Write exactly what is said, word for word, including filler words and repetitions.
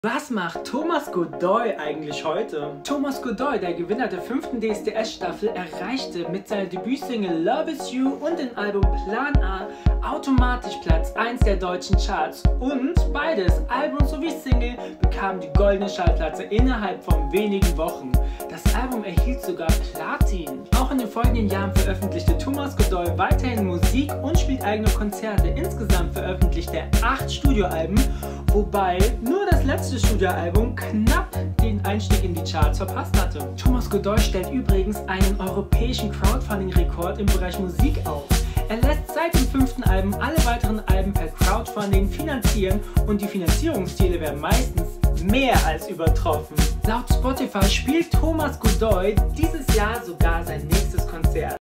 Was macht Thomas Godoy eigentlich heute? Thomas Godoy, der Gewinner der fünften D S D S-Staffel, erreichte mit seiner Debütsingle Love Is You und dem Album Plan A automatisch Platz eins der deutschen Charts und beides, Album sowie Single, bekamen die goldene Schallplatte innerhalb von wenigen Wochen. Das Album erhielt sogar Platin. Auch in den folgenden Jahren veröffentlichte Thomas Godoy weiterhin Musik und spielt eigene Konzerte. Insgesamt veröffentlichte er acht Studioalben, wobei nur das letzte Studioalbum knapp den Einstieg in die Charts verpasst hatte. Thomas Godoy stellt übrigens einen europäischen Crowdfunding-Rekord im Bereich Musik auf. Er lässt seit dem fünften Album alle weiteren Alben per Crowdfunding finanzieren und die Finanzierungsziele werden meistens mehr als übertroffen. Laut Spotify spielt Thomas Godoy dieses Jahr sogar sein nächstes Konzert.